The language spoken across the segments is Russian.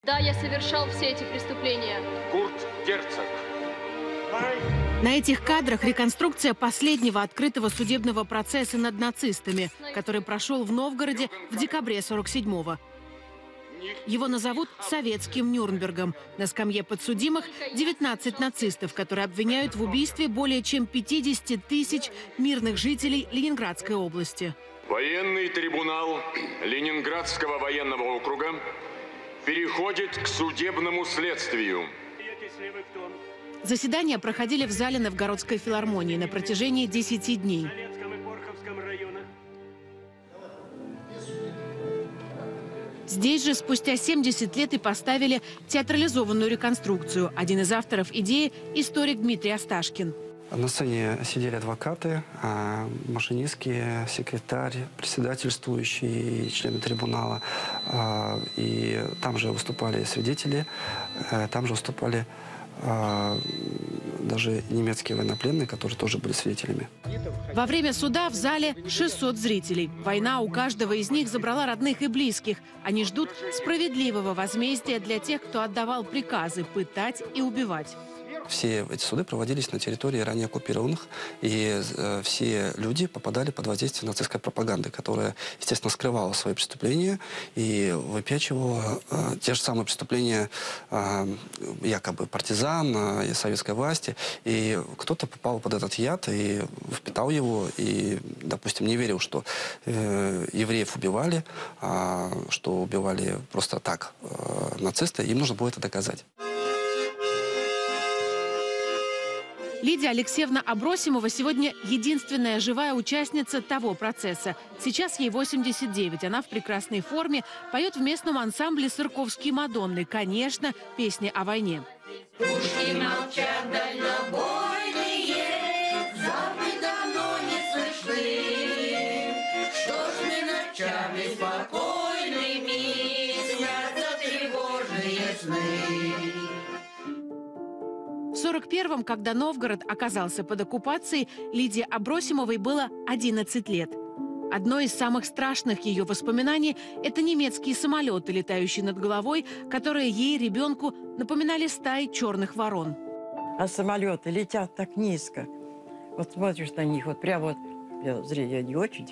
Да, я совершал все эти преступления. Курт Герцог. На этих кадрах реконструкция последнего открытого судебного процесса над нацистами, который прошел в Новгороде в декабре 47-го. Его назовут советским Нюрнбергом. На скамье подсудимых 19 нацистов, которые обвиняют в убийстве более чем 50 тысяч мирных жителей Ленинградской области. Военный трибунал Ленинградского военного округа переходит к судебному следствию. Заседания проходили в зале Новгородской филармонии на протяжении 10 дней. Здесь же спустя 70 лет и поставили театрализованную реконструкцию. Один из авторов идеи – историк Дмитрий Осташкин. На сцене сидели адвокаты, машинистки, секретарь, председательствующий, члены трибунала. И там же выступали свидетели, там же выступали даже немецкие военнопленные, которые тоже были свидетелями. Во время суда в зале 600 зрителей. Война у каждого из них забрала родных и близких. Они ждут справедливого возмездия для тех, кто отдавал приказы пытать и убивать. Все эти суды проводились на территории ранее оккупированных, и все люди попадали под воздействие нацистской пропаганды, которая, естественно, скрывала свои преступления и выпячивала те же самые преступления якобы партизан и советской власти. И кто-то попал под этот яд и впитал его, и, допустим, не верил, что евреев убивали, что убивали просто так нацисты. Им нужно было это доказать. Лидия Алексеевна Абросимова сегодня единственная живая участница того процесса. Сейчас ей 89. Она в прекрасной форме, поет в местном ансамбле «Сырковские Мадонны». Конечно, песни о войне. Пушки молчат дальнобойные, завтра давно не слышны. Что ж не ночами спокойными снятся тревожные сны. В 41-м, когда Новгород оказался под оккупацией, Лидии Абросимовой было 11 лет. Одно из самых страшных ее воспоминаний – это немецкие самолеты, летающие над головой, которые ей, ребенку, напоминали стаи черных ворон. А самолеты летят так низко. Вот смотришь на них, вот прямо вот, зрение не очень.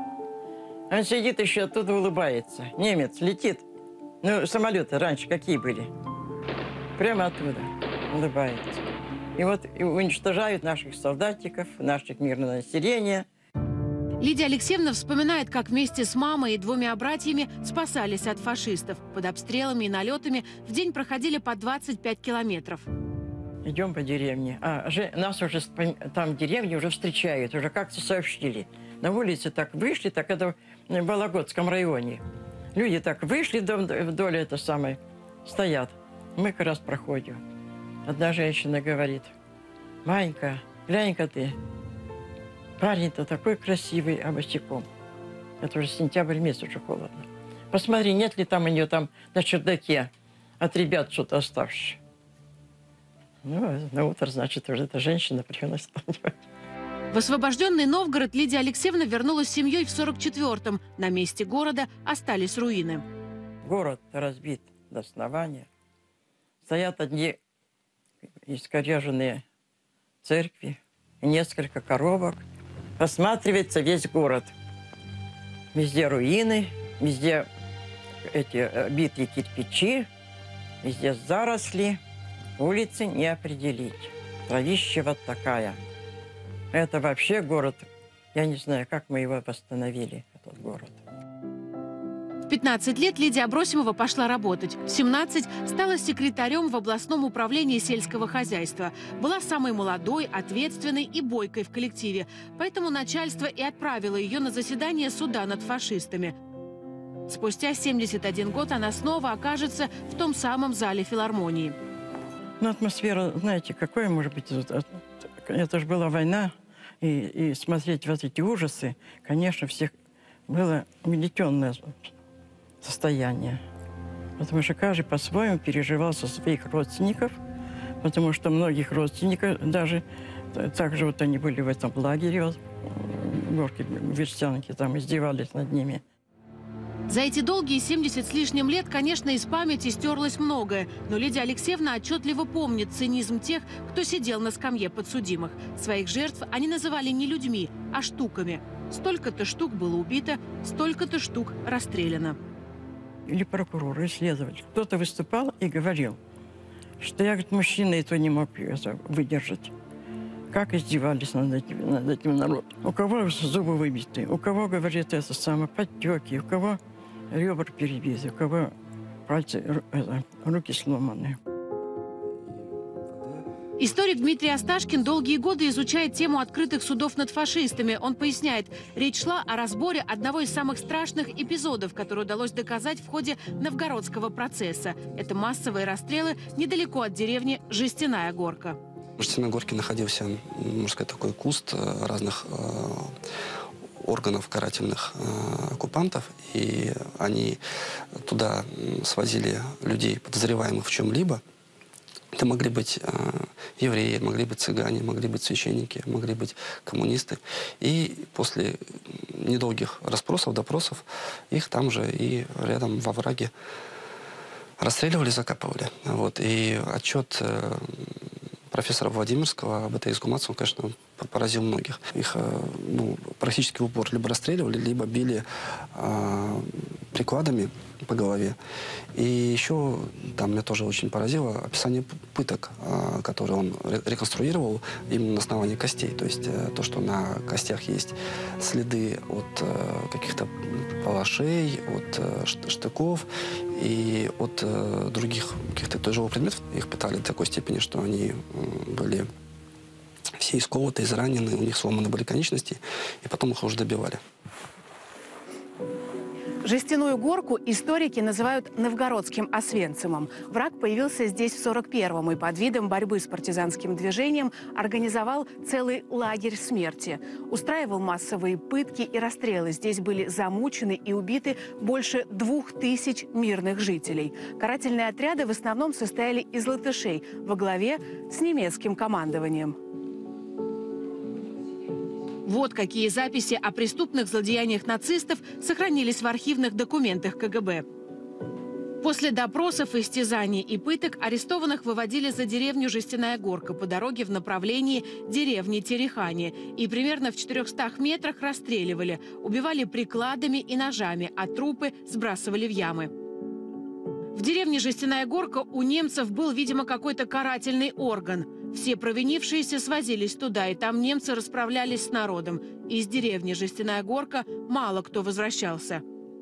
Он сидит еще оттуда улыбается. Немец летит. Ну, самолеты раньше какие были? Прямо оттуда улыбается. И вот уничтожают наших солдатиков, наших мирного населения. Лидия Алексеевна вспоминает, как вместе с мамой и двумя братьями спасались от фашистов. Под обстрелами и налетами в день проходили по 25 километров. Идем по деревне. Нас уже там в деревне уже встречают, уже как-то сообщили. На улице так вышли, так это в Вологодском районе. Люди так вышли вдоль это самое, стоят. Мы как раз проходим. Одна женщина говорит: «Манька, глянь-ка ты, парень-то такой красивый, а босиком». Это уже сентябрь месяц, уже холодно. Посмотри, нет ли там у нее там на чердаке от ребят что-то оставшее. Ну, на утро, значит, уже эта женщина приносит. В освобожденный Новгород Лидия Алексеевна вернулась с семьей в 44-м. На месте города остались руины. Город разбит до основания. Стоят одни искореженные церкви, несколько коробок. Осматривается весь город. Везде руины, везде эти битые кирпичи, везде заросли. Улицы не определить. Травища вот такая. Это вообще город. Я не знаю, как мы его восстановили, этот город. В 15 лет Лидия Абросимова пошла работать. В 17 стала секретарем в областном управлении сельского хозяйства. Была самой молодой, ответственной и бойкой в коллективе. Поэтому начальство и отправило ее на заседание суда над фашистами. Спустя 71 год она снова окажется в том самом зале филармонии. Ну, атмосфера, знаете, какая может быть? Это же была война. И смотреть вот эти ужасы, конечно, всех было угнетенное состояние. Потому что каждый по-своему переживал со своих родственников, потому что многих родственников даже так же вот они были в этом лагере, вот, горки, верстянки, там издевались над ними. За эти долгие 70 с лишним лет, конечно, из памяти стерлось многое. Но Лидия Алексеевна отчетливо помнит цинизм тех, кто сидел на скамье подсудимых. Своих жертв они называли не людьми, а штуками. Столько-то штук было убито, столько-то штук расстреляно. Или прокурор, или следователь. Кто-то выступал и говорил, что я, говорит, мужчина, этого не мог выдержать. Как издевались над этим народом. У кого зубы выбиты, у кого, говорит, это самое, подтеки, у кого ребра перебиты, у кого пальцы, руки сломаны. Историк Дмитрий Осташкин долгие годы изучает тему открытых судов над фашистами. Он поясняет, речь шла о разборе одного из самых страшных эпизодов, который удалось доказать в ходе Новгородского процесса. Это массовые расстрелы недалеко от деревни Жестяная Горка. В Жестяной Горке находился, можно сказать, такой куст разных органов карательных оккупантов, и они туда свозили людей, подозреваемых в чем-либо. Это могли быть евреи, могли быть цыгане, могли быть священники, могли быть коммунисты. И после недолгих расспросов, допросов, их там же и рядом во враге расстреливали, закапывали. Вот. И отчет профессора Владимирского об этой эксгумации, он, конечно, поразил многих. Их практически в упор либо расстреливали, либо били прикладами по голове. И еще там меня тоже очень поразило описание пыток, которые он реконструировал именно на основании костей. То есть то, что на костях есть следы от каких-то палашей, от штыков и от других каких-то тяжелых предметов. Их пытали до такой степени, что они были все исколоты, изранены, у них сломаны были конечности, и потом их уже добивали. Жестяную горку историки называют новгородским Освенцимом. Враг появился здесь в 1941-м и под видом борьбы с партизанским движением организовал целый лагерь смерти. Устраивал массовые пытки и расстрелы. Здесь были замучены и убиты больше 2000 мирных жителей. Карательные отряды в основном состояли из латышей во главе с немецким командованием. Вот какие записи о преступных злодеяниях нацистов сохранились в архивных документах КГБ. После допросов, истязаний и пыток арестованных выводили за деревню Жестяная Горка по дороге в направлении деревни Терехани и примерно в 400 метрах расстреливали, убивали прикладами и ножами, а трупы сбрасывали в ямы. В деревне Жестяная Горка у немцев был, видимо, какой-то карательный орган. Все провинившиеся свозились туда, и там немцы расправлялись с народом. Из деревни Жестяная Горка мало кто возвращался.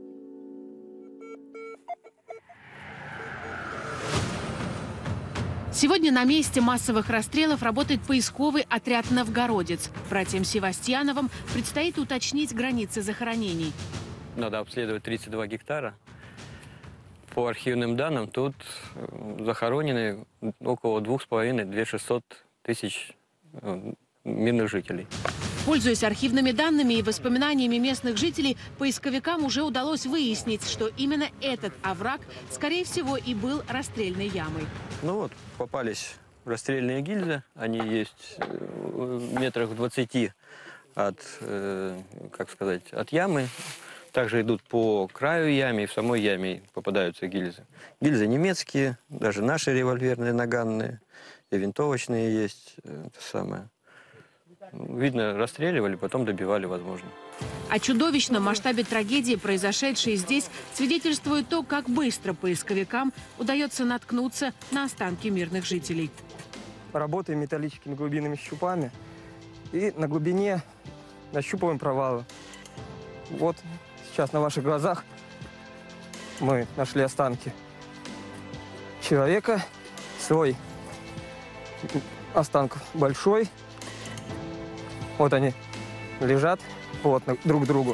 Сегодня на месте массовых расстрелов работает поисковый отряд «Новгородец». Братьям Севастьяновым предстоит уточнить границы захоронений. Надо обследовать 32 гектара. По архивным данным, тут захоронены около 2500–2600 тысяч мирных жителей. Пользуясь архивными данными и воспоминаниями местных жителей, поисковикам уже удалось выяснить, что именно этот овраг, скорее всего, и был расстрельной ямой. Ну вот, попались расстрельные гильзы. Они есть метрах в 20 от, как сказать, от ямы. Также идут по краю ямы, и в самой яме попадаются гильзы. Гильзы немецкие, даже наши револьверные, наганные, и винтовочные есть. Это самое. Видно, расстреливали, потом добивали, возможно. О чудовищном масштабе трагедии, произошедшей здесь, свидетельствует то, как быстро поисковикам удается наткнуться на останки мирных жителей. Работаем металлическими глубинными щупами и на глубине нащупываем провалы. Вот сейчас на ваших глазах мы нашли останки человека. Слой останков большой. Вот они лежат плотно друг к другу.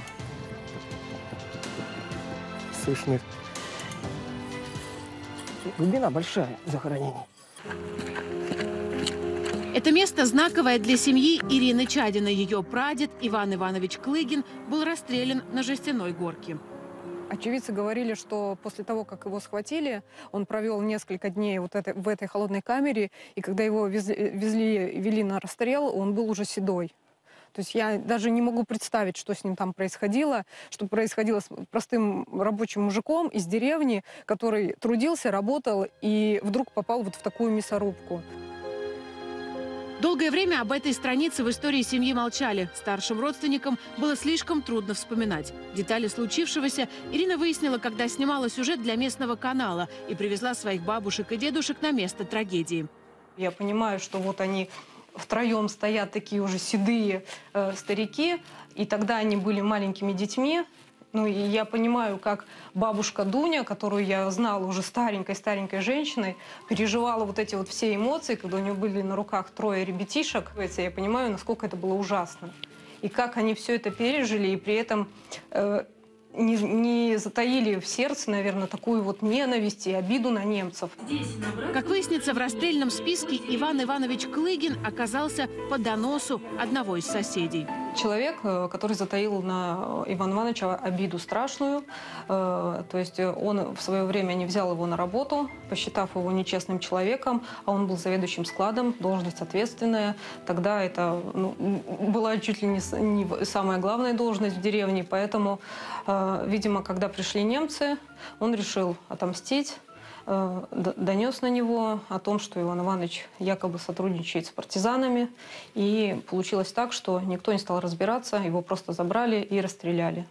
Слышны. Глубина большая захоронений. Это место знаковое для семьи Ирины Чадиной. Ее прадед Иван Иванович Клыгин был расстрелян на Жестяной Горке. Очевидцы говорили, что после того, как его схватили, он провел несколько дней в этой холодной камере, и когда его вели на расстрел, он был уже седой. То есть я даже не могу представить, что с ним там происходило, что происходило с простым рабочим мужиком из деревни, который трудился, работал и вдруг попал вот в такую мясорубку. Долгое время об этой странице в истории семьи молчали. Старшим родственникам было слишком трудно вспоминать. Детали случившегося Ирина выяснила, когда снимала сюжет для местного канала и привезла своих бабушек и дедушек на место трагедии. Я понимаю, что вот они втроем стоят, такие уже седые старики, и тогда они были маленькими детьми. Ну и я понимаю, как бабушка Дуня, которую я знала уже старенькой женщиной, переживала вот эти вот все эмоции, когда у нее были на руках 3 ребятишек. Я понимаю, насколько это было ужасно. И как они все это пережили, и при этом не затаили в сердце, наверное, такую вот ненависть и обиду на немцев. Как выяснится, в расстрельном списке Иван Иванович Клыгин оказался по доносу одного из соседей. Человек, который затаил на Ивана Ивановича обиду страшную, то есть он в свое время не взял его на работу, посчитав его нечестным человеком, а он был заведующим складом, должность ответственная. Тогда это была чуть ли не самая главная должность в деревне, поэтому, видимо, когда пришли немцы, он решил отомстить. Донес на него о том, что Иван Иванович якобы сотрудничает с партизанами. И получилось так, что никто не стал разбираться, его просто забрали и расстреляли.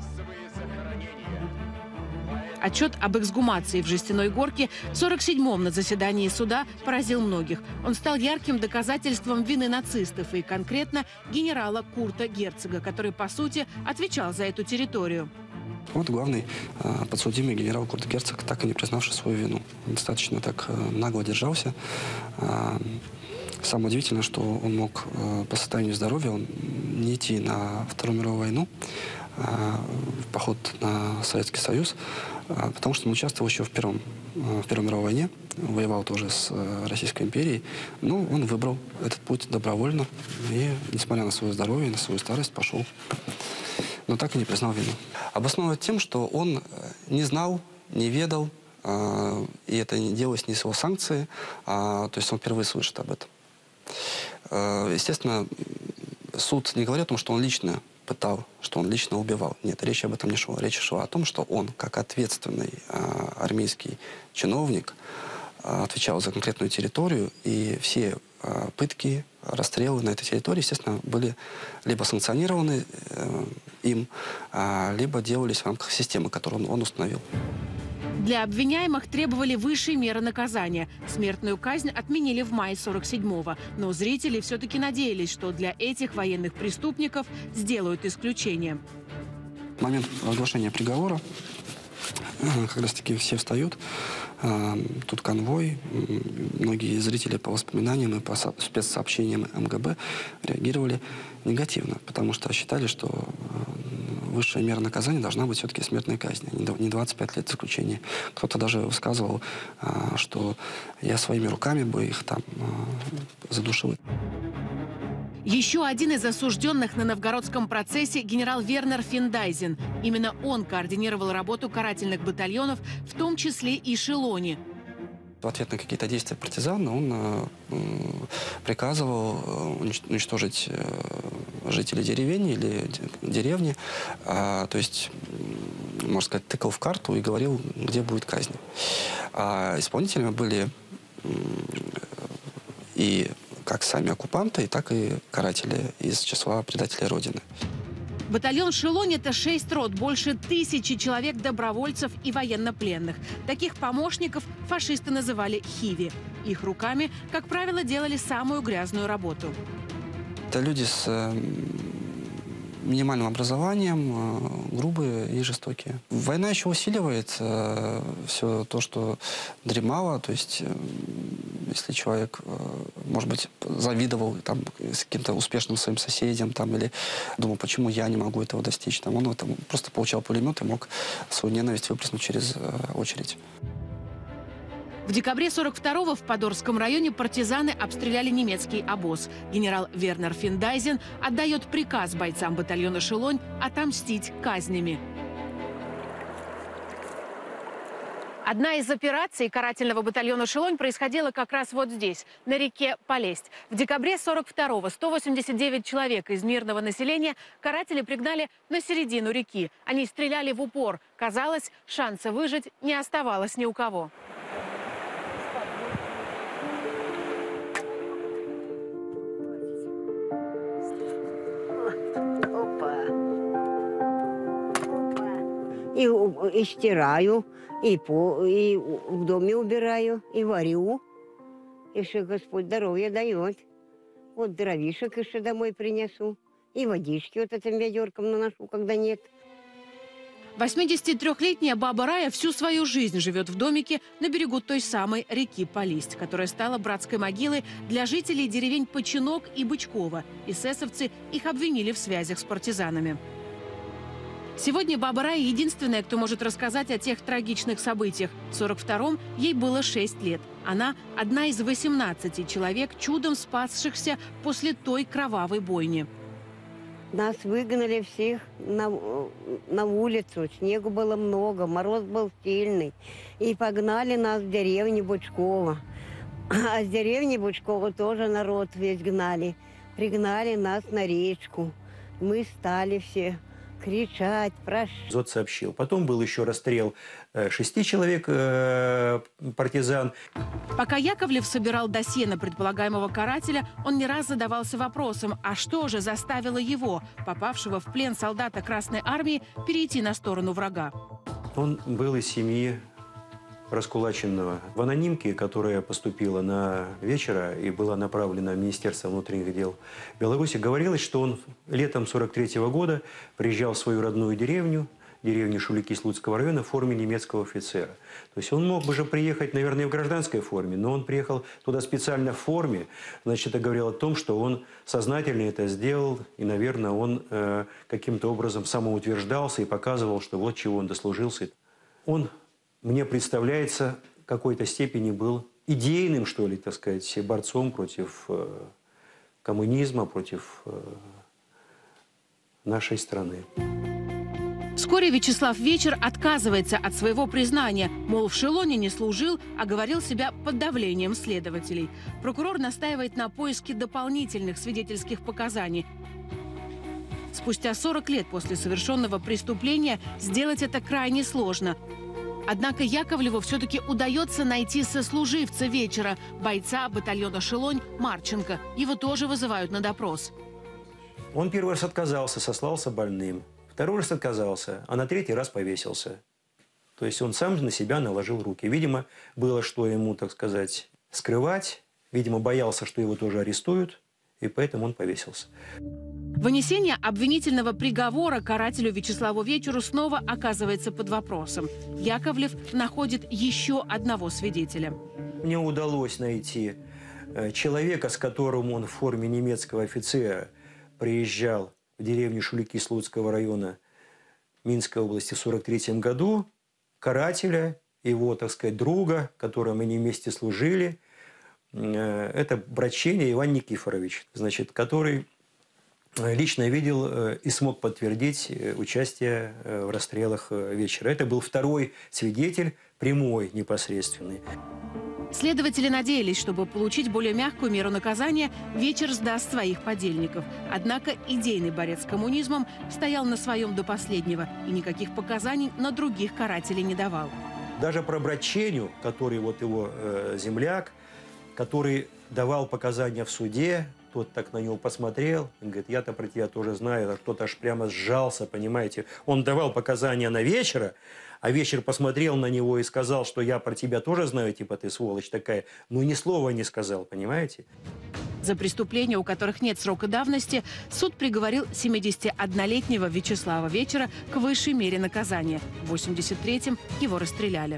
Отчет об эксгумации в Жестяной Горке в 1947-м на заседании суда поразил многих. Он стал ярким доказательством вины нацистов и конкретно генерала Курта Герцога, который, по сути, отвечал за эту территорию. Вот главный подсудимый генерал Курт Герцог, так и не признавший свою вину. Достаточно так нагло держался. Самое удивительное, что он мог по состоянию здоровья не идти на Вторую мировую войну, в поход на Советский Союз, потому что он участвовал еще в Первой мировой войне, воевал тоже с Российской империей. Но он выбрал этот путь добровольно и, несмотря на свое здоровье, на свою старость, пошел. Но так и не признал вину. Обосновывает тем, что он не знал, не ведал, и это не делалось не с его санкции, то есть он впервые слышит об этом. Естественно, суд не говорит о том, что он лично пытал, что он лично убивал. Нет, речь об этом не шла. Речь шла о том, что он, как ответственный армейский чиновник, отвечал за конкретную территорию, и все пытки, расстрелы на этой территории, естественно, были либо санкционированы им, либо делались в рамках системы, которую он установил. Для обвиняемых требовали высшей меры наказания. Смертную казнь отменили в мае 1947-го. Но зрители все-таки надеялись, что для этих военных преступников сделают исключение. В момент оглашения приговора как раз-таки все встают. Тут конвой. Многие зрители по воспоминаниям и по спецсообщениям МГБ реагировали негативно, потому что считали, что высшая мера наказания должна быть все-таки смертная казнь, не 25 лет заключения. Кто-то даже высказывал, что я своими руками бы их там задушил. Еще один из осужденных на новгородском процессе – генерал Вернер Финдайзен. Именно он координировал работу карательных батальонов, в том числе и Шелони. В ответ на какие-то действия партизан он приказывал уничтожить жителей деревень или деревни. То есть, можно сказать, тыкал в карту и говорил, где будет казнь. А исполнителями были и как сами оккупанты, так и каратели из числа предателей Родины. Батальон «Шелонь» – это 6 рот, больше 1000 человек добровольцев и военнопленных. Таких помощников фашисты называли «хиви». Их руками, как правило, делали самую грязную работу. Это люди с минимальным образованием, грубые и жестокие. Война еще усиливает все то, что дремало. То есть, если человек, может быть, завидовал там, с каким-то успешным своим соседям там, или думал, почему я не могу этого достичь, там, он просто получал пулемет и мог свою ненависть выплеснуть через очередь. В декабре 1942-го в Подорском районе партизаны обстреляли немецкий обоз. Генерал Вернер Финдайзен отдает приказ бойцам батальона «Шелонь» отомстить казнями. Одна из операций карательного батальона «Шелонь» происходила как раз вот здесь, на реке Полесть. В декабре 42-го 189 человек из мирного населения каратели пригнали на середину реки. Они стреляли в упор. Казалось, шанса выжить не оставалось ни у кого. И стираю, и в доме убираю, и варю. Еще Господь здоровье дает. Вот дровишек еще домой принесу. И водички вот этим ведерком наношу, когда нет. 83-летняя баба Рая всю свою жизнь живет в домике на берегу той самой реки Полесть, которая стала братской могилой для жителей деревень Починок и Бычково. Эсэсовцы их обвинили в связях с партизанами. Сегодня баба Рая единственная, кто может рассказать о тех трагичных событиях. В 42-м ей было 6 лет. Она одна из 18 человек, чудом спасшихся после той кровавой бойни. Нас выгнали всех на улицу. Снегу было много, мороз был сильный. И погнали нас в деревню Бычково. А с деревни Бычково тоже народ весь гнали. Пригнали нас на речку. Мы стали все кричать, прощать. ЗОТ сообщил. Потом был еще расстрел 6 человек партизан. Пока Яковлев собирал досье на предполагаемого карателя, он не раз задавался вопросом, а что же заставило его, попавшего в плен солдата Красной Армии, перейти на сторону врага? Он был из семьи раскулаченного. В анонимке, которая поступила на вечера и была направлена в Министерство внутренних дел Беларуси, говорилось, что он летом 43-го года приезжал в свою родную деревню Шулики Слуцкого района в форме немецкого офицера. То есть он мог бы же приехать, наверное, в гражданской форме, но он приехал туда специально в форме. Значит, это говорило о том, что он сознательно это сделал, и, наверное, он каким-то образом самоутверждался и показывал, что вот чего он дослужился. Он, мне представляется, в какой-то степени был идейным, что ли, так сказать, борцом против коммунизма, против нашей страны. Вскоре Вячеслав Вечер отказывается от своего признания, мол, в Шелоне не служил, а говорил себя под давлением следователей. Прокурор настаивает на поиске дополнительных свидетельских показаний. Спустя 40 лет после совершенного преступления сделать это крайне сложно. Однако Яковлеву все-таки удается найти сослуживца Вечера, бойца батальона «Шелонь» Марченко. Его тоже вызывают на допрос. Он первый раз отказался, сослался больным. Второй раз отказался, а на третий раз повесился. То есть он сам на себя наложил руки. Видимо, было что ему, так сказать, скрывать. Видимо, боялся, что его тоже арестуют. И поэтому он повесился. Вынесение обвинительного приговора карателю Вячеславу Вечеру снова оказывается под вопросом. Яковлев находит еще одного свидетеля. Мне удалось найти человека, с которым он в форме немецкого офицера приезжал в деревню Шулики Слуцкого района Минской области в 1943 году, карателя, его, так сказать, друга, которым они вместе служили. Это Браченя Иван Никифорович, значит, который лично видел и смог подтвердить участие в расстрелах Вечера. Это был второй свидетель, прямой, непосредственный. Следователи надеялись, чтобы получить более мягкую меру наказания, Вечер сдаст своих подельников. Однако идейный борец с коммунизмом стоял на своем до последнего и никаких показаний на других карателей не давал. Даже про Браченю, который вот его земляк, который давал показания в суде, тот так на него посмотрел, он говорит, я-то про тебя тоже знаю, а кто-то аж прямо сжался, понимаете. Он давал показания на Вечера, а Вечер посмотрел на него и сказал, что я про тебя тоже знаю, типа ты сволочь такая. Ну ни слова не сказал, понимаете. За преступления, у которых нет срока давности, суд приговорил 71-летнего Вячеслава Вечера к высшей мере наказания. В 1983-м его расстреляли.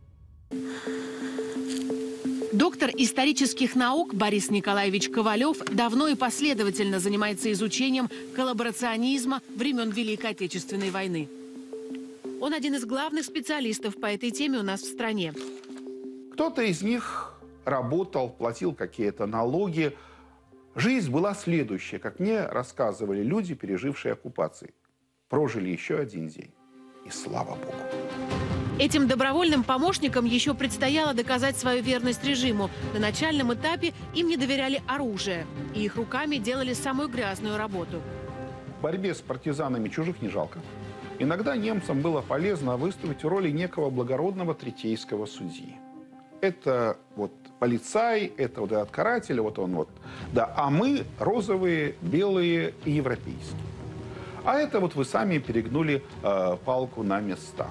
Доктор исторических наук Борис Николаевич Ковалев давно и последовательно занимается изучением коллаборационизма времен Великой Отечественной войны. Он один из главных специалистов по этой теме у нас в стране. Кто-то из них работал, платил какие-то налоги. Жизнь была следующая, как мне рассказывали люди, пережившие оккупации. Прожили еще один день. И слава Богу. Этим добровольным помощникам еще предстояло доказать свою верность режиму. На начальном этапе им не доверяли оружие, и их руками делали самую грязную работу. В борьбе с партизанами чужих не жалко. Иногда немцам было полезно выступить в роли некого благородного третейского судьи. Это вот полицай, это вот этот каратель, вот он вот. Да, а мы розовые, белые и европейские. А это вот вы сами перегнули палку на местах.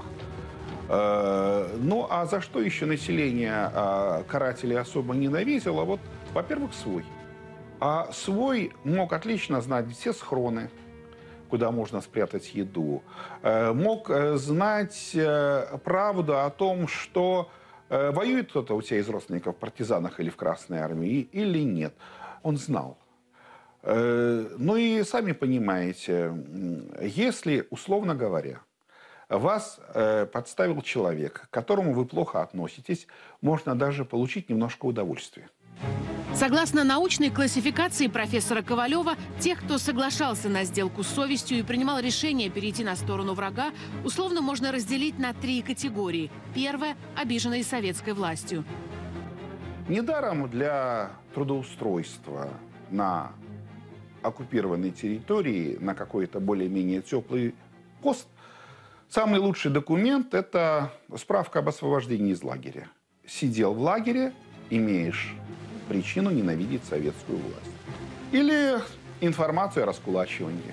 Ну, а за что еще население карателей особо ненавидело? Вот, во-первых, свой. А свой мог отлично знать все схроны, куда можно спрятать еду. Мог знать правду о том, что воюет кто-то у тебя из родственников в партизанах или в Красной армии, или нет. Он знал. Ну и сами понимаете, если, условно говоря, вас подставил человек, к которому вы плохо относитесь, можно даже получить немножко удовольствия. Согласно научной классификации профессора Ковалева, тех, кто соглашался на сделку с совестью и принимал решение перейти на сторону врага, условно можно разделить на 3 категории. Первая – обиженные советской властью. Недаром для трудоустройства на оккупированной территории, на какой-то более-менее теплый пост, самый лучший документ – это справка об освобождении из лагеря. Сидел в лагере, имеешь причину ненавидеть советскую власть. Или информацию о раскулачивании.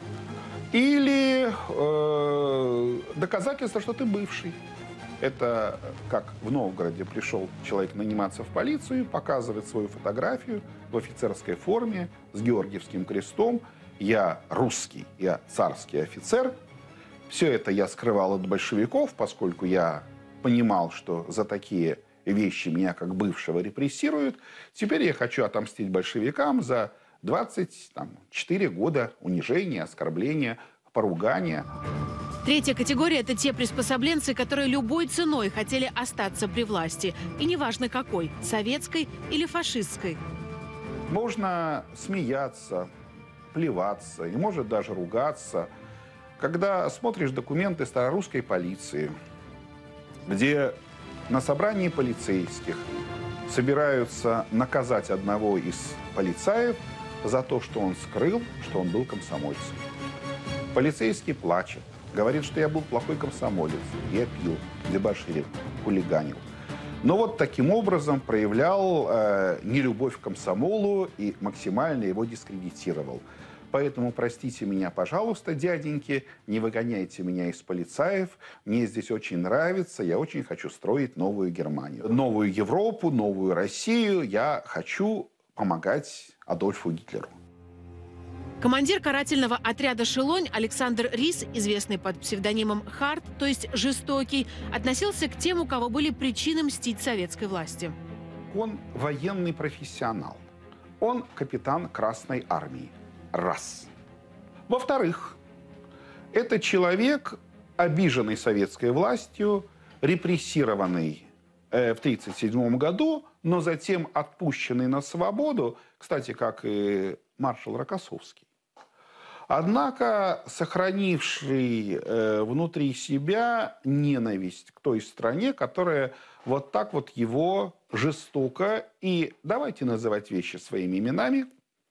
Или доказательство, что ты бывший. Это как в Новгороде пришел человек наниматься в полицию, показывает свою фотографию в офицерской форме с Георгиевским крестом. Я русский, я царский офицер. Все это я скрывал от большевиков, поскольку я понимал, что за такие вещи меня как бывшего репрессируют. Теперь я хочу отомстить большевикам за 24 года унижения, оскорбления, поругания. Третья категория – это те приспособленцы, которые любой ценой хотели остаться при власти. И неважно какой – советской или фашистской. Можно смеяться, плеваться и, может, даже ругаться, когда смотришь документы старорусской полиции, где на собрании полицейских собираются наказать одного из полицаев за то, что он скрыл, что он был комсомольцем. Полицейский плачет, говорит, что я был плохой комсомолец, я пил, дебоширил, хулиганил. Но вот таким образом проявлял нелюбовь к комсомолу и максимально его дискредитировал. Поэтому простите меня, пожалуйста, дяденьки, не выгоняйте меня из полицаев. Мне здесь очень нравится, я очень хочу строить новую Германию. Новую Европу, новую Россию. Я хочу помогать Адольфу Гитлеру. Командир карательного отряда «Шелонь» Александр Рис, известный под псевдонимом Харт, то есть жестокий, относился к тем, у кого были причины мстить советской власти. Он военный профессионал. Он капитан Красной армии. Раз. Во-вторых, это человек, обиженный советской властью, репрессированный в 1937 году, но затем отпущенный на свободу, кстати, как и маршал Рокоссовский. Однако сохранивший внутри себя ненависть к той стране, которая вот так вот его жестоко и, давайте называть вещи своими именами,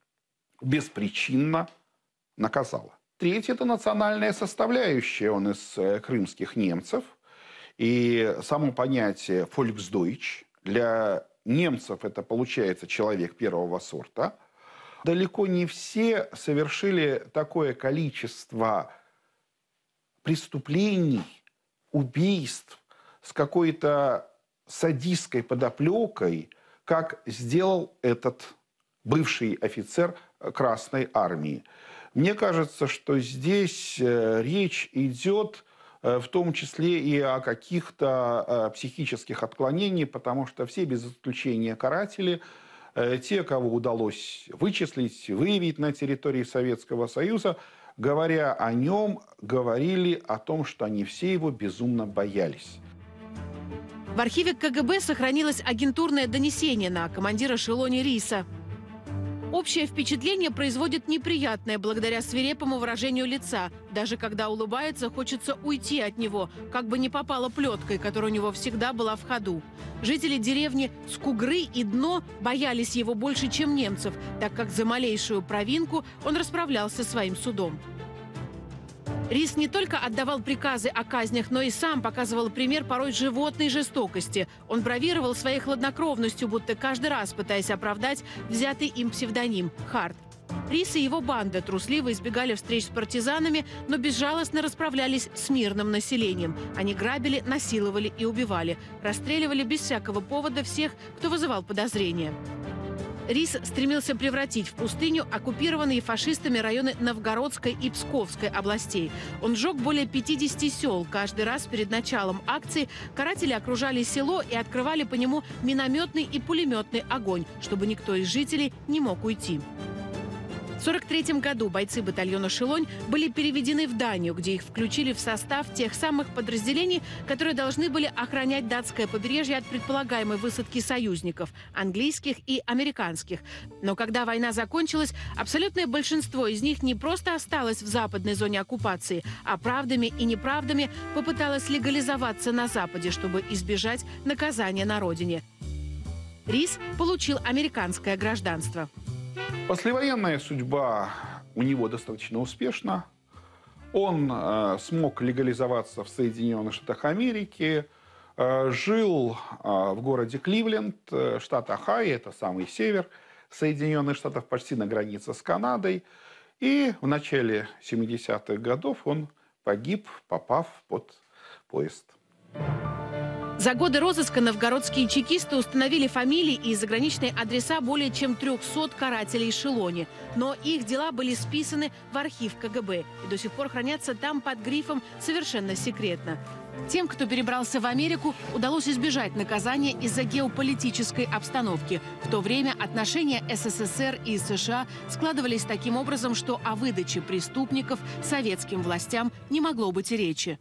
беспричинно наказала. Третье – это национальная составляющая. Он из крымских немцев. И само понятие «Volksdeutsch» для немцев это получается человек первого сорта. Далеко не все совершили такое количество преступлений, убийств с какой-то садистской подоплекой, как сделал этот бывший офицер Красной армии. Мне кажется, что здесь речь идет в том числе и о каких-то психических отклонениях, потому что все без исключения каратели, те, кого удалось вычислить, выявить на территории Советского Союза, говоря о нем, говорили о том, что они все его безумно боялись. В архиве КГБ сохранилось агентурное донесение на командира «Шелони» Риса. Общее впечатление производит неприятное благодаря свирепому выражению лица. Даже когда улыбается, хочется уйти от него, как бы не попало плеткой, которая у него всегда была в ходу. Жители деревни Скугры и Дно боялись его больше, чем немцев, так как за малейшую провинку он расправлялся своим судом. Рис не только отдавал приказы о казнях, но и сам показывал пример порой животной жестокости. Он бравировал своей хладнокровностью, будто каждый раз пытаясь оправдать взятый им псевдоним – Харт. Рис и его банда трусливо избегали встреч с партизанами, но безжалостно расправлялись с мирным населением. Они грабили, насиловали и убивали. Расстреливали без всякого повода всех, кто вызывал подозрения. Рис стремился превратить в пустыню оккупированные фашистами районы Новгородской и Псковской областей. Он сжег более 50 сел. Каждый раз перед началом акции каратели окружали село и открывали по нему минометный и пулеметный огонь, чтобы никто из жителей не мог уйти. В 1943 году бойцы батальона «Шелонь» были переведены в Данию, где их включили в состав тех самых подразделений, которые должны были охранять датское побережье от предполагаемой высадки союзников – английских и американских. Но когда война закончилась, абсолютное большинство из них не просто осталось в западной зоне оккупации, а правдами и неправдами попыталось легализоваться на Западе, чтобы избежать наказания на родине. Рис получил американское гражданство. Послевоенная судьба у него достаточно успешна. Он смог легализоваться в Соединенных Штатах Америки, жил в городе Кливленд, штат Ohio, это самый север Соединенных Штатов, почти на границе с Канадой. И в начале 70-х годов он погиб, попав под поезд. За годы розыска новгородские чекисты установили фамилии и заграничные адреса более чем 300 карателей Шелони. Но их дела были списаны в архив КГБ и до сих пор хранятся там под грифом «Совершенно секретно». Тем, кто перебрался в Америку, удалось избежать наказания из-за геополитической обстановки. В то время отношения СССР и США складывались таким образом, что о выдаче преступников советским властям не могло быть и речи.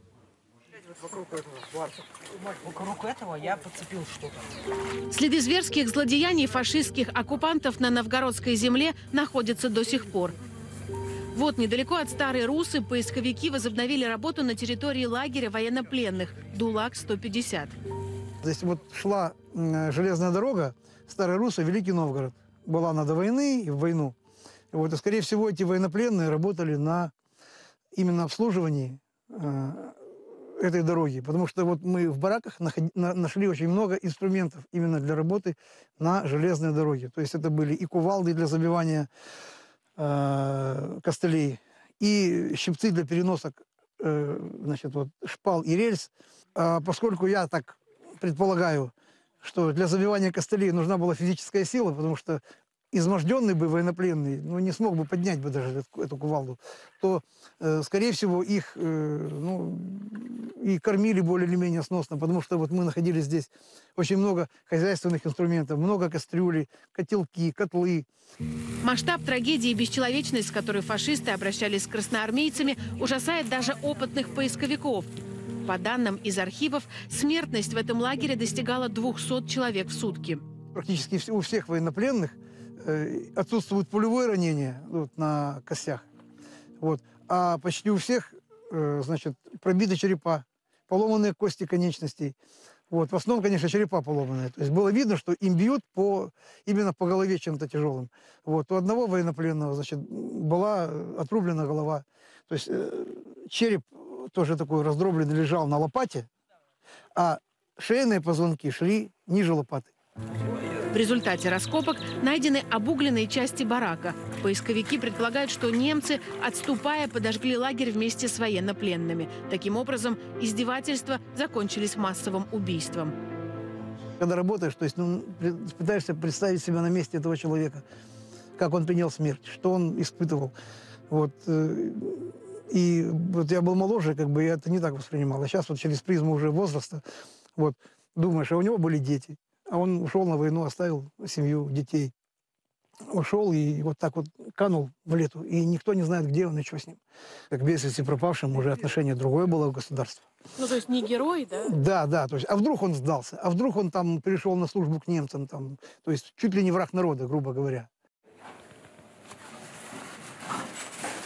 Вокруг этого я подцепил что-то. Следы зверских злодеяний фашистских оккупантов на новгородской земле находятся до сих пор. Вот недалеко от Старой Русы поисковики возобновили работу на территории лагеря военнопленных ДУЛАК-150. Здесь вот шла железная дорога Старая Руса, Великий Новгород. Была она до войны и в войну. Вот, и, скорее всего, эти военнопленные работали на именно обслуживании этой дороги. Потому что вот мы в бараках нашли очень много инструментов именно для работы на железной дороге. То есть это были и кувалды для забивания костылей, и щипцы для переносок значит, вот, шпал и рельс. Поскольку я так предполагаю, что для забивания костылей нужна была физическая сила, потому что изможденный бы военнопленный, ну, не смог бы поднять бы даже эту кувалду, то, скорее всего, их и кормили более или менее сносно, потому что вот мы находили здесь очень много хозяйственных инструментов, много кастрюлей, котелки, котлы. Масштаб трагедии и бесчеловечность, с которой фашисты обращались с красноармейцами, ужасает даже опытных поисковиков. По данным из архивов, смертность в этом лагере достигала 200 человек в сутки. Практически у всех военнопленных отсутствует пулевое ранение вот, на костях, вот, а почти у всех значит, пробиты черепа, поломанные кости конечностей. Вот. В основном, конечно, черепа поломанные. То есть было видно, что им бьют именно по голове чем-то тяжелым. Вот. У одного военнопленного значит, была отрублена голова. То есть череп тоже такой раздробленный лежал на лопате, а шейные позвонки шли ниже лопаты. В результате раскопок найдены обугленные части барака. Поисковики предполагают, что немцы, отступая, подожгли лагерь вместе с военнопленными. Таким образом, издевательства закончились массовым убийством. Когда работаешь, то есть пытаешься представить себя на месте этого человека, как он принял смерть, что он испытывал. Вот. И вот я был моложе, как бы я это не так воспринимал. А сейчас вот через призму уже возраста вот, думаешь, а у него были дети. А он ушел на войну, оставил семью, детей. Ушел и вот так вот канул в лету. И никто не знает, где он и что с ним. Как без вести пропавшим уже отношение другое было у государства. Ну, то есть не герой, да? Да, да. То есть, а вдруг он сдался? А вдруг он там перешел на службу к немцам? Там, то есть чуть ли не враг народа, грубо говоря.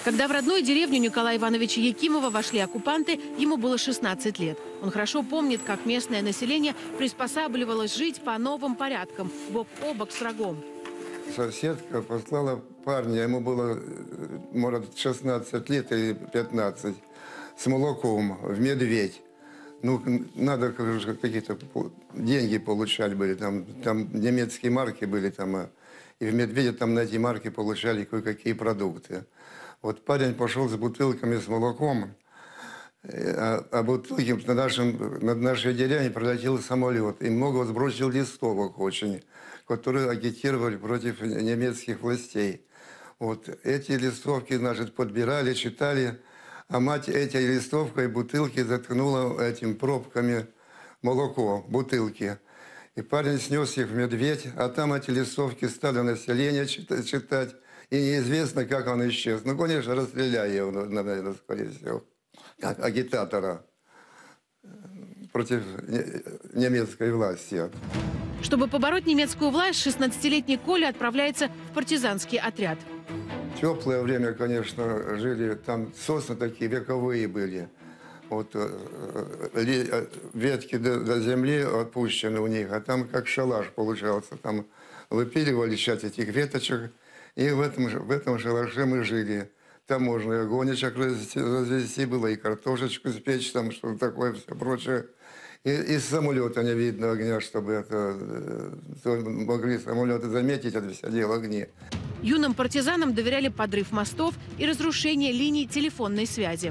Когда в родную деревню Николая Ивановича Якимова вошли оккупанты, ему было 16 лет. Он хорошо помнит, как местное население приспосабливалось жить по новым порядкам, бок о бок с врагом. Соседка послала парня, ему было, может, 16 лет или 15, с молоком в Медведь. Ну, надо какие-то деньги получать были, там немецкие марки были, там, и в Медведе там на эти марки получали кое-какие продукты. Вот парень пошел с бутылками с молоком, а бутылки над нашей деревней пролетел самолет, и много сбросил листовок очень, которые агитировали против немецких властей. Вот эти листовки, значит, подбирали, читали, а мать этой листовкой бутылки заткнула этим пробками молоко, бутылки. И парень снес их в Медведь, а там эти листовки стали население читать. И неизвестно, как он исчез. Ну, конечно, расстреляли его, наверное, скорее всего, как агитатора против немецкой власти. Чтобы побороть немецкую власть, 16-летний Коля отправляется в партизанский отряд. Теплое время, конечно, жили, там сосны такие вековые были. Вот ветки до земли отпущены у них, а там как шалаш получался. Там выпиливали часть этих веточек, и в этом шалаше мы жили. Там можно и огонечек развести было, и картошечку спечь, там что-то такое, все прочее. И из самолета не видно огня, чтобы это могли самолеты заметить, это все дело огни. Юным партизанам доверяли подрыв мостов и разрушение линий телефонной связи.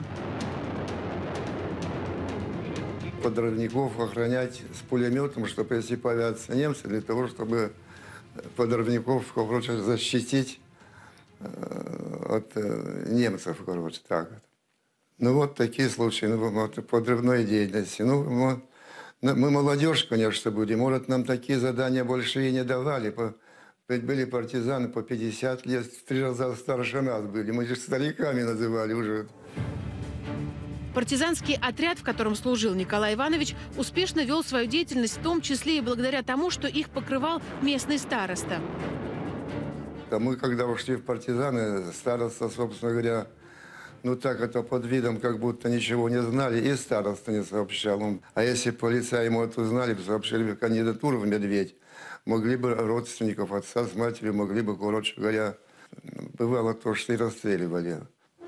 Подрывников охранять с пулеметом, чтобы если появятся немцы, для того, чтобы подрывников, короче, защитить от немцев, короче, так. Ну вот такие случаи, ну, вот, подрывной деятельности. Ну, мы молодежь, конечно, будем, может, нам такие задания больше и не давали. Ведь были партизаны по 50 лет, в 3 раза старше нас были, мы же стариками называли уже. Партизанский отряд, в котором служил Николай Иванович, успешно вел свою деятельность, в том числе и благодаря тому, что их покрывал местный староста. А мы, когда ушли в партизаны, староста, собственно говоря, ну так это под видом, как будто ничего не знали, и староста не сообщал. А если полицаи ему это узнали, сообщили бы кандидатуру в Медведь, могли бы родственников отца с матерью, могли бы, короче говоря, бывало то, что и расстреливали.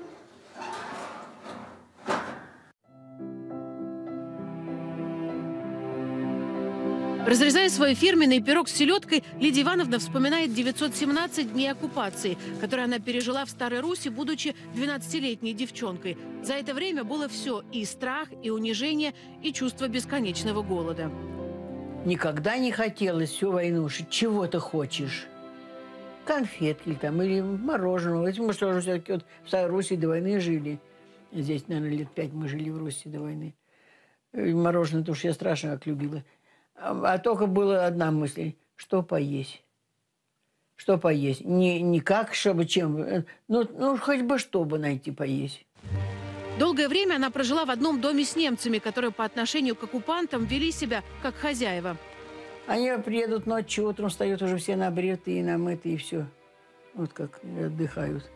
Разрезая свой фирменный пирог с селедкой, Лидия Ивановна вспоминает 917 дней оккупации, которые она пережила в Старой Руси, будучи 12-летней девчонкой. За это время было все – и страх, и унижение, и чувство бесконечного голода. Никогда не хотелось всю войну, чего ты хочешь. Конфетки там, или мороженого. Мы что же все-таки вот в Старой Руси до войны жили. Здесь, наверное, лет 5 мы жили в Руси до войны. И мороженое-то уж я страшно как любила. А только была одна мысль – что поесть? Что поесть? Не как, чтобы чем, ну хоть бы чтобы найти поесть. Долгое время она прожила в одном доме с немцами, которые по отношению к оккупантам вели себя как хозяева. Они приедут ночью, утром встают уже все набритые, намытые, и все. Вот как отдыхают.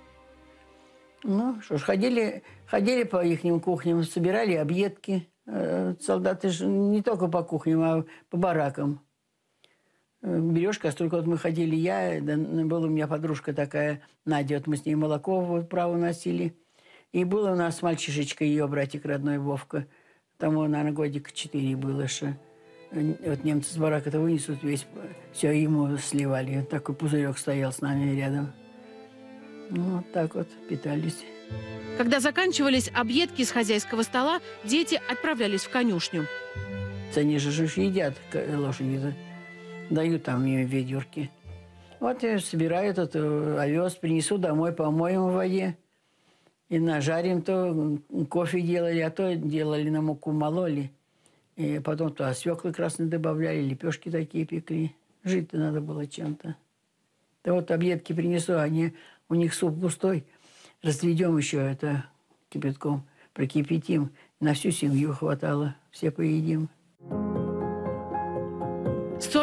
Ну, что ж, ходили по их кухням, собирали объедки. Солдаты же не только по кухням, а по баракам. Берешь кастрюльку, вот мы ходили, была у меня подружка такая, Надя, вот мы с ней молоко вот право носили. И было у нас мальчишечка, ее братик родной Вовка. Тому, наверное, годик 4 было, что вот немцы с барака-то вынесут весь, все ему сливали. Вот такой пузырек стоял с нами рядом. Ну, вот так вот питались. Когда заканчивались объедки с хозяйского стола, дети отправлялись в конюшню. Они же едят лошади, дают там им ведерки. Вот я собираю этот овес, принесу домой, помоем в воде. И нажарим, то кофе делали, а то делали на муку, мололи. И потом то свеклы красные добавляли, лепешки такие пекли. Жить-то надо было чем-то. Да вот объедки принесу, у них суп густой. Разведем еще это кипятком, прокипятим. На всю семью хватало, все поедим. С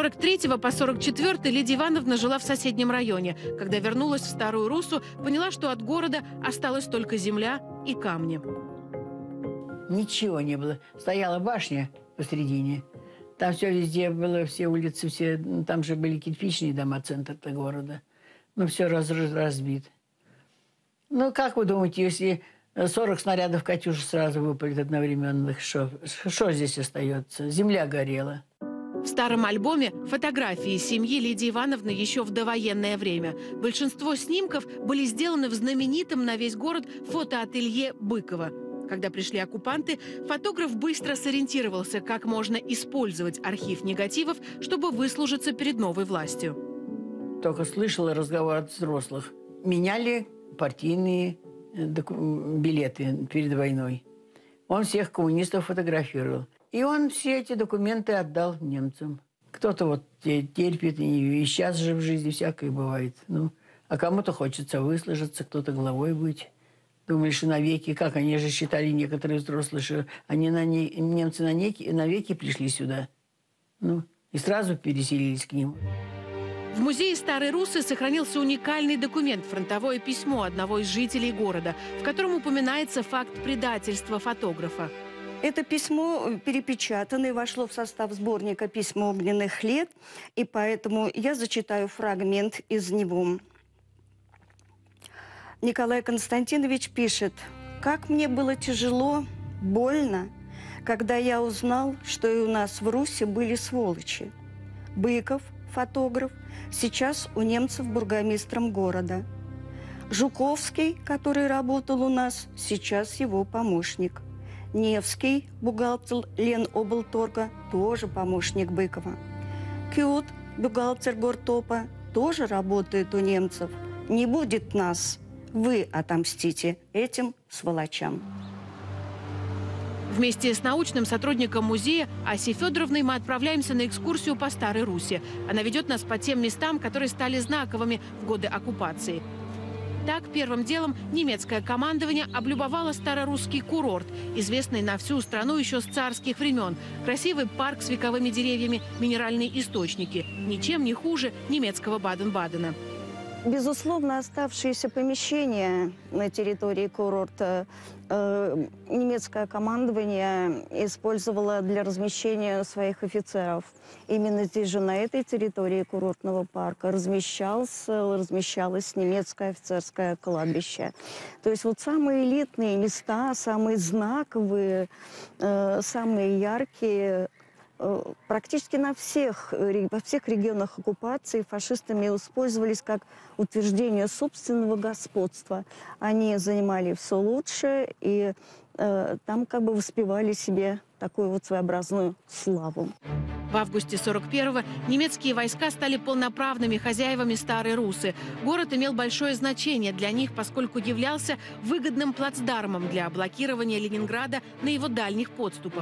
43 по 44 Лидия Ивановна жила в соседнем районе. Когда вернулась в Старую Руссу, поняла, что от города осталась только земля и камни. Ничего не было. Стояла башня посередине. Там все везде было, все улицы, все, там же были кирпичные дома, центр города. Ну, все разбит. Ну, как вы думаете, если 40 снарядов «Катюша» сразу выпалит одновременных, что здесь остается? Земля горела. В старом альбоме фотографии семьи Лидии Ивановны еще в довоенное время. Большинство снимков были сделаны в знаменитом на весь город фотоателье Быкова. Когда пришли оккупанты, фотограф быстро сориентировался, как можно использовать архив негативов, чтобы выслужиться перед новой властью. Только слышала разговор от взрослых. Меняли партийные билеты перед войной. Он всех коммунистов фотографировал. И он все эти документы отдал немцам. Кто-то вот терпит, и сейчас же в жизни всякое бывает. Ну, а кому-то хочется выслужиться, кто-то главой быть. Думали, что навеки, как они же считали некоторые взрослые, что они немцы навеки пришли сюда. Ну, и сразу переселились к ним. В музее Старой Руссы сохранился уникальный документ – фронтовое письмо одного из жителей города, в котором упоминается факт предательства фотографа. Это письмо перепечатано и вошло в состав сборника «Письма огненных лет», и поэтому я зачитаю фрагмент из него. Николай Константинович пишет: «Как мне было тяжело, больно, когда я узнал, что и у нас в Руси были сволочи. Быков, фотограф, сейчас у немцев бургомистром города. Жуковский, который работал у нас, сейчас его помощник. Невский, бухгалтер Леноблторга, тоже помощник Быкова. Кют, бухгалтер Гортопа, тоже работает у немцев. Не будет нас. Вы отомстите этим сволочам». Вместе с научным сотрудником музея Асей Федоровной мы отправляемся на экскурсию по Старой Руси. Она ведет нас по тем местам, которые стали знаковыми в годы оккупации. Так, первым делом немецкое командование облюбовало старорусский курорт, известный на всю страну еще с царских времен. Красивый парк с вековыми деревьями, минеральные источники. Ничем не хуже немецкого Баден-Бадена. Безусловно, оставшиеся помещения на территории курорта немецкое командование использовало для размещения своих офицеров. Именно здесь же, на этой территории курортного парка, размещалось немецкое офицерское кладбище. То есть вот самые элитные места, самые знаковые, самые яркие, практически во всех регионах оккупации фашистами использовались как утверждение собственного господства. Они занимали все лучше и там как бы воспевали себе такую вот своеобразную славу. В августе 41-го немецкие войска стали полноправными хозяевами Старой Руссы. Город имел большое значение для них, поскольку являлся выгодным плацдармом для блокирования Ленинграда на его дальних подступах.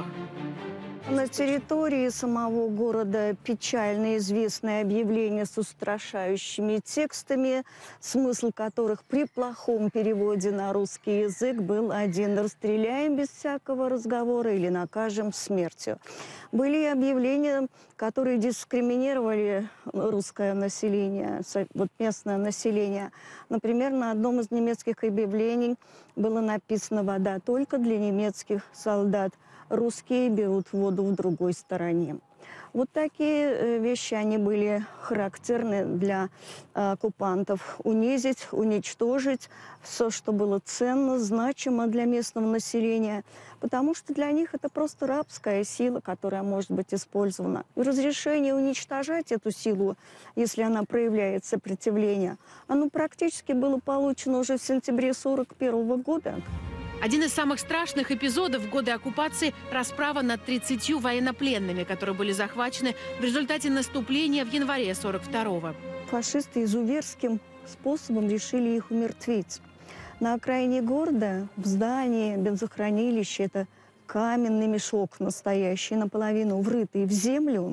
На территории самого города печально известное объявление с устрашающими текстами, смысл которых при плохом переводе на русский язык был один: «Расстреляем без всякого разговора или накажем смертью». Были объявления, которые дискриминировали русское население, вот местное население. Например, на одном из немецких объявлений было написано: «Вода только для немецких солдат. Русские берут воду в другой стороне». Вот такие вещи, они были характерны для оккупантов. Унизить, уничтожить все, что было ценно, значимо для местного населения, потому что для них это просто рабская сила, которая может быть использована. И разрешение уничтожать эту силу, если она проявляет сопротивление, оно практически было получено уже в сентябре 1941 года. Один из самых страшных эпизодов в годы оккупации – расправа над 30 военнопленными, которые были захвачены в результате наступления в январе 1942-го. Фашисты изуверским способом решили их умертвить. На окраине города, в здании бензохранилища, это каменный мешок настоящий, наполовину врытый в землю,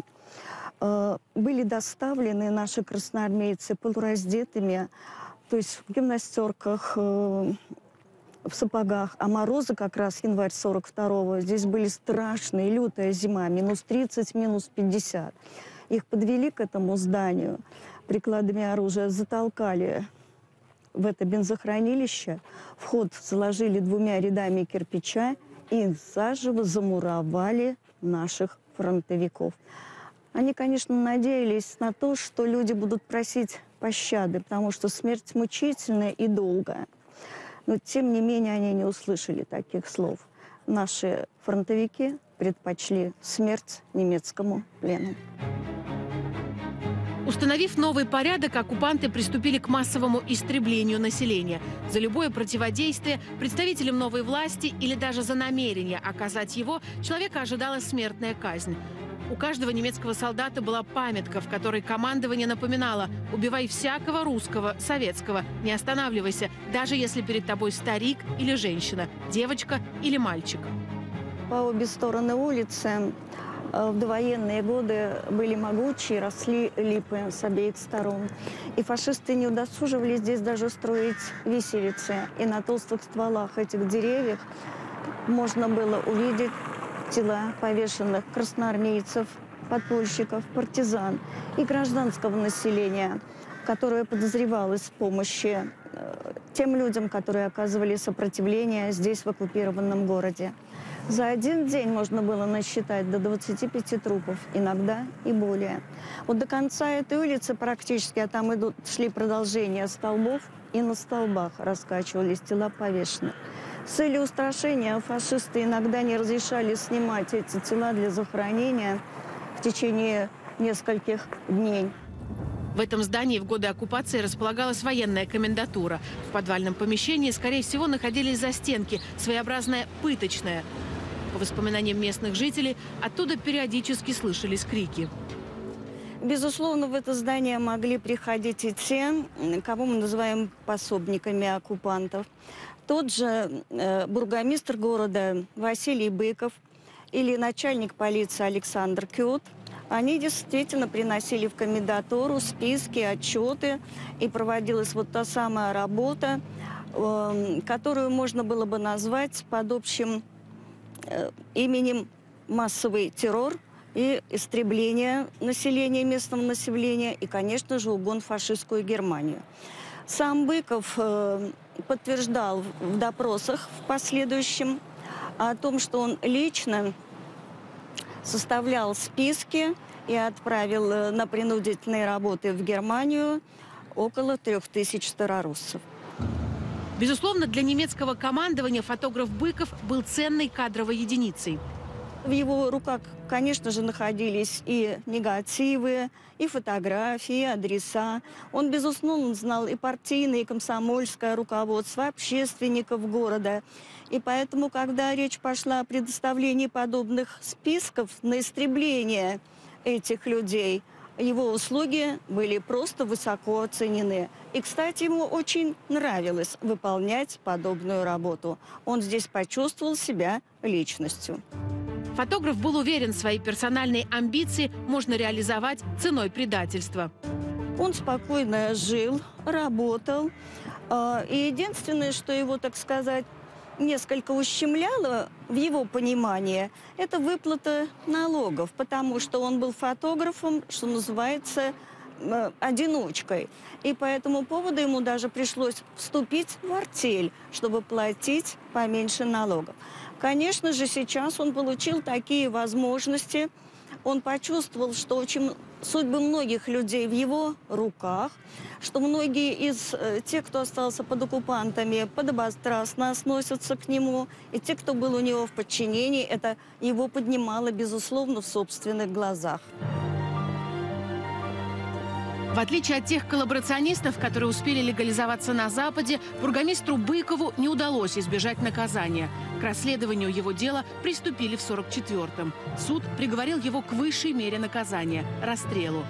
были доставлены наши красноармейцы полураздетыми, то есть в гимнастерках, в сапогах, а морозы как раз январь 42-го. Здесь были страшные, лютая зима, -30, -50. Их подвели к этому зданию, прикладами оружия затолкали в это бензохранилище, вход заложили 2 рядами кирпича и заживо замуровали наших фронтовиков. Они, конечно, надеялись на то, что люди будут просить пощады, потому что смерть мучительная и долгая. Но, тем не менее, они не услышали таких слов. Наши фронтовики предпочли смерть немецкому плену. Установив новый порядок, оккупанты приступили к массовому истреблению населения. За любое противодействие представителям новой власти или даже за намерение оказать его, человека ожидала смертная казнь. У каждого немецкого солдата была памятка, в которой командование напоминало: убивай всякого русского, советского, не останавливайся, даже если перед тобой старик или женщина, девочка или мальчик. По обе стороны улицы в довоенные годы были могучие, росли липы с обеих сторон. И фашисты не удосуживались здесь даже строить виселицы. И на толстых стволах этих деревьев можно было увидеть тела повешенных красноармейцев, подпольщиков, партизан и гражданского населения, которое подозревалось в помощи тем людям, которые оказывали сопротивление здесь, в оккупированном городе. За один день можно было насчитать до 25 трупов, иногда и более. Вот до конца этой улицы практически, а там шли продолжения столбов, и на столбах раскачивались тела повешенных. С целью устрашения фашисты иногда не разрешали снимать эти тела для захоронения в течение нескольких дней. В этом здании в годы оккупации располагалась военная комендатура. В подвальном помещении, скорее всего, находились застенки, своеобразная пыточная. По воспоминаниям местных жителей, оттуда периодически слышались крики. Безусловно, в это здание могли приходить и те, кого мы называем пособниками оккупантов. Тот же бургомистр города Василий Быков или начальник полиции Александр Кют. Они действительно приносили в комендатуру списки, отчеты, и проводилась вот та самая работа, которую можно было бы назвать под общим именем массовый террор и истребление населения, местного населения, и, конечно же, угон в фашистскую Германию. Сам Быков подтверждал в допросах в последующем о том, что он лично составлял списки и отправил на принудительные работы в Германию около 3000 староруссов. Безусловно, для немецкого командования фотограф Быков был ценной кадровой единицей. В его руках, конечно же, находились и негативы, и фотографии, и адреса. Он, безусловно, знал и партийное, и комсомольское руководство, общественников города. И поэтому, когда речь пошла о предоставлении подобных списков на истребление этих людей, его услуги были просто высоко оценены. И, кстати, ему очень нравилось выполнять подобную работу. Он здесь почувствовал себя личностью. Фотограф был уверен, свои персональные амбиции можно реализовать ценой предательства. Он спокойно жил, работал. И единственное, что его, так сказать, несколько ущемляло в его понимании, это выплата налогов, потому что он был фотографом, что называется, одиночкой. И по этому поводу ему даже пришлось вступить в артель, чтобы платить поменьше налогов. Конечно же, сейчас он получил такие возможности. Он почувствовал, что судьбы многих людей в его руках, что многие из тех, кто остался под оккупантами, подобострастно относятся к нему. И те, кто был у него в подчинении, это его поднимало, безусловно, в собственных глазах. В отличие от тех коллаборационистов, которые успели легализоваться на Западе, бургомистру Быкову не удалось избежать наказания. К расследованию его дела приступили в 1944-м. Суд приговорил его к высшей мере наказания – расстрелу.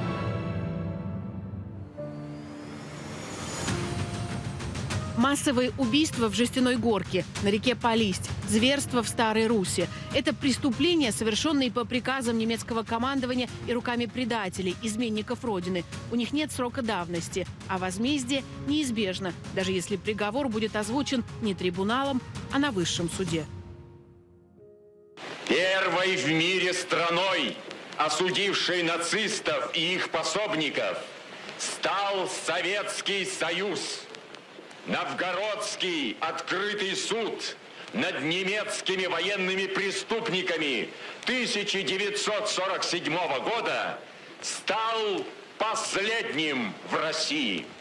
Массовые убийства в Жестяной Горке, на реке Полисть, зверства в Старой Руси – это преступления, совершенные по приказам немецкого командования и руками предателей, изменников Родины. У них нет срока давности, а возмездие неизбежно, даже если приговор будет озвучен не трибуналом, а на высшем суде. Первой в мире страной, осудившей нацистов и их пособников, стал Советский Союз. Новгородский открытый суд над немецкими военными преступниками 1947 года стал последним в России.